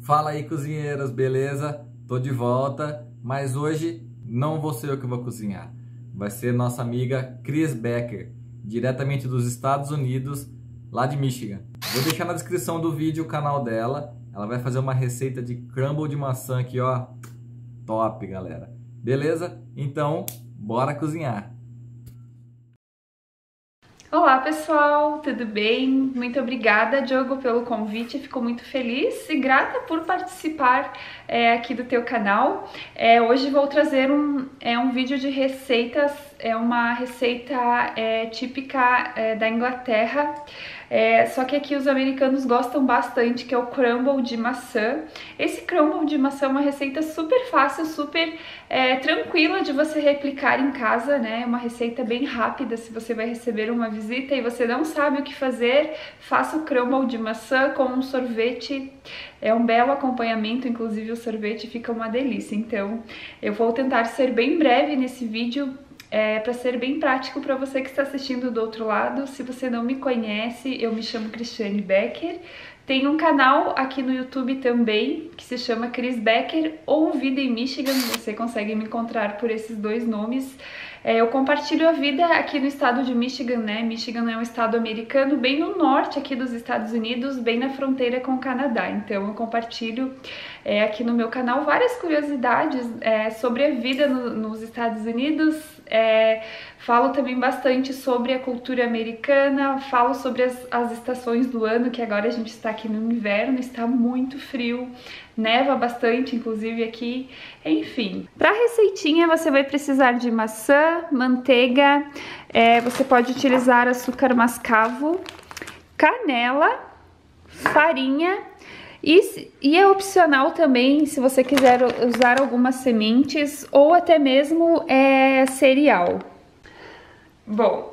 Fala aí, cozinheiros, beleza? Tô de volta, mas hoje não vou ser eu que vou cozinhar. Vai ser nossa amiga Chris Becker, diretamente dos Estados Unidos, lá de Michigan. Vou deixar na descrição do vídeo o canal dela. Ela vai fazer uma receita de crumble de maçã aqui, ó. Top, galera. Beleza? Então, bora cozinhar. Olá pessoal, tudo bem? Muito obrigada, Diogo, pelo convite. Fico muito feliz e grata por participar aqui do teu canal. Hoje vou trazer um vídeo de receitas, uma receita típica da Inglaterra. Só que aqui os americanos gostam bastante, que é o crumble de maçã. Esse crumble de maçã é uma receita super fácil, super tranquila de você replicar em casa, né? É uma receita bem rápida. Se você vai receber uma visita e você não sabe o que fazer, faça o crumble de maçã com um sorvete. É um belo acompanhamento, inclusive o sorvete fica uma delícia. Então eu vou tentar ser bem breve nesse vídeo, para ser bem prático para você que está assistindo do outro lado. Se você não me conhece, eu me chamo Cristiane Becker. Tem um canal aqui no YouTube também, que se chama Chris Becker ou Vida em Michigan. Você consegue me encontrar por esses dois nomes. Eu compartilho a vida aqui no estado de Michigan, né? Michigan é um estado americano bem no norte aqui dos Estados Unidos, bem na fronteira com o Canadá. Então eu compartilho aqui no meu canal várias curiosidades sobre a vida nos Estados Unidos. Falo também bastante sobre a cultura americana, falo sobre as estações do ano, que agora a gente está aqui no inverno, está muito frio, neva bastante, inclusive aqui, enfim. Para a receitinha você vai precisar de maçã, manteiga, você pode utilizar açúcar mascavo, canela, farinha e é opcional também se você quiser usar algumas sementes ou até mesmo cereal. Bom,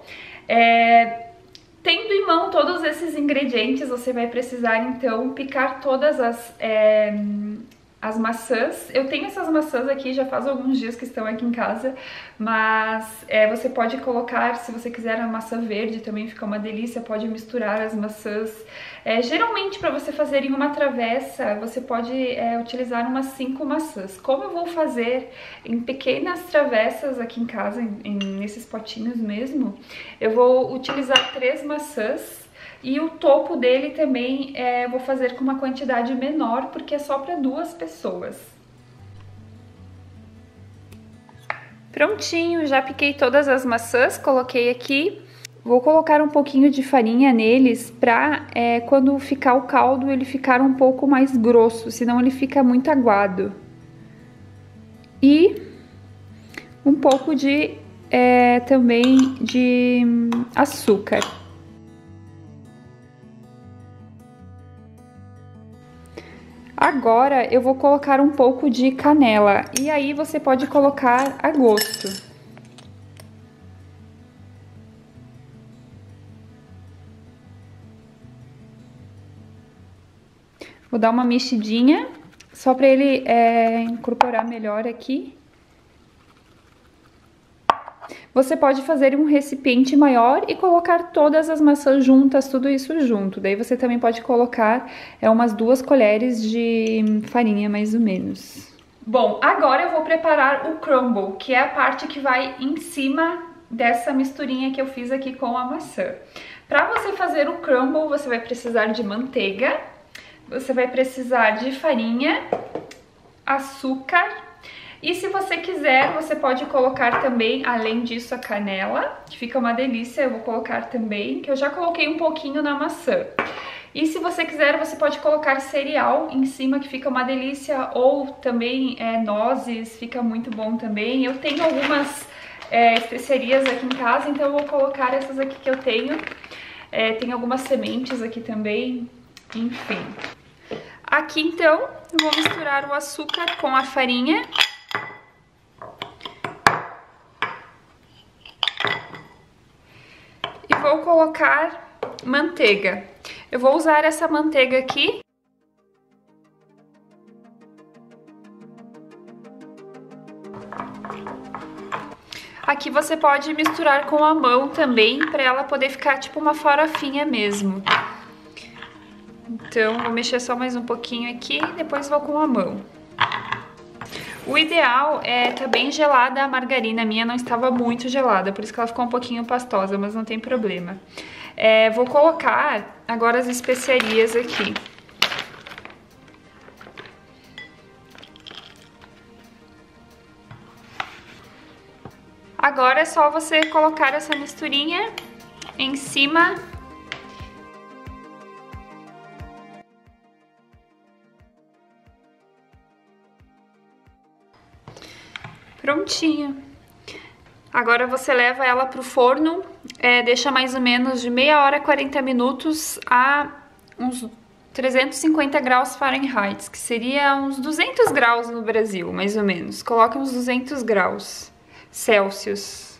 tendo em mão todos esses ingredientes, você vai precisar então picar todas as maçãs. Eu tenho essas maçãs aqui, já faz alguns dias que estão aqui em casa, mas você pode colocar, se você quiser a maçã verde também fica uma delícia, pode misturar as maçãs. Geralmente para você fazer em uma travessa, você pode utilizar umas 5 maçãs. Como eu vou fazer em pequenas travessas aqui em casa, nesses potinhos mesmo, eu vou utilizar 3 maçãs. E o topo dele também vou fazer com uma quantidade menor, porque é só para 2 pessoas. Prontinho, já piquei todas as maçãs, coloquei aqui. Vou colocar um pouquinho de farinha neles para quando ficar o caldo ele ficar um pouco mais grosso, senão ele fica muito aguado. E um pouco também de açúcar. Agora eu vou colocar um pouco de canela e aí você pode colocar a gosto. Vou dar uma mexidinha só para ele incorporar melhor aqui. Você pode fazer um recipiente maior e colocar todas as maçãs juntas, tudo isso junto. Daí você também pode colocar umas 2 colheres de farinha, mais ou menos. Bom, agora eu vou preparar o crumble, que é a parte que vai em cima dessa misturinha que eu fiz aqui com a maçã. Para você fazer o crumble, você vai precisar de manteiga, você vai precisar de farinha, açúcar. E se você quiser, você pode colocar também, além disso, a canela, que fica uma delícia. Eu vou colocar também, que eu já coloquei um pouquinho na maçã. E se você quiser, você pode colocar cereal em cima, que fica uma delícia, ou também nozes, fica muito bom também. Eu tenho algumas especiarias aqui em casa, então eu vou colocar essas aqui que eu tenho. Tem algumas sementes aqui também, enfim. Aqui, então, eu vou misturar o açúcar com a farinha. E vou colocar manteiga. Eu vou usar essa manteiga aqui. Aqui você pode misturar com a mão também, para ela poder ficar tipo uma farofinha mesmo. Então, vou mexer só mais um pouquinho aqui, depois vou com a mão. O ideal é tá bem gelada a margarina, a minha não estava muito gelada, por isso que ela ficou um pouquinho pastosa, mas não tem problema. Vou colocar agora as especiarias aqui. Agora é só você colocar essa misturinha em cima. Prontinho. Agora você leva ela pro forno, deixa mais ou menos de meia hora a 40 minutos a uns 350 graus Fahrenheit, que seria uns 200 graus no Brasil, mais ou menos. Coloque uns 200 graus Celsius.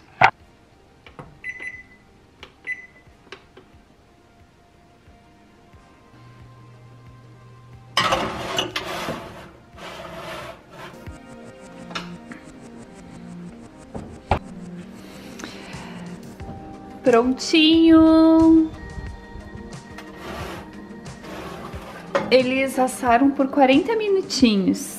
Prontinho. Eles assaram por 40 minutinhos.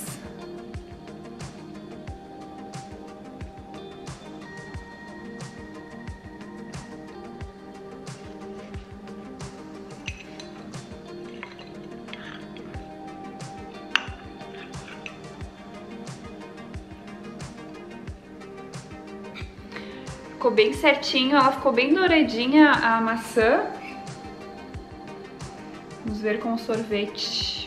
Ficou bem certinho, ela ficou bem douradinha a maçã. Vamos ver com o sorvete.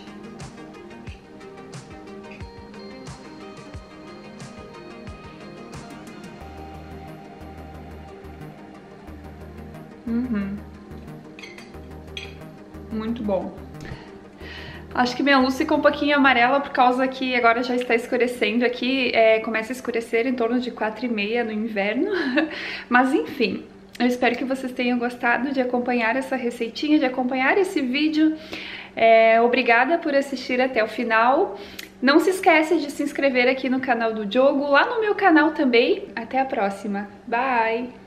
Muito bom. Acho que minha luz ficou um pouquinho amarela por causa que agora já está escurecendo aqui, começa a escurecer em torno de 4h30 no inverno, mas enfim, eu espero que vocês tenham gostado de acompanhar essa receitinha, de acompanhar esse vídeo. Obrigada por assistir até o final. Não se esquece de se inscrever aqui no canal do Diogo, lá no meu canal também. Até a próxima. Bye!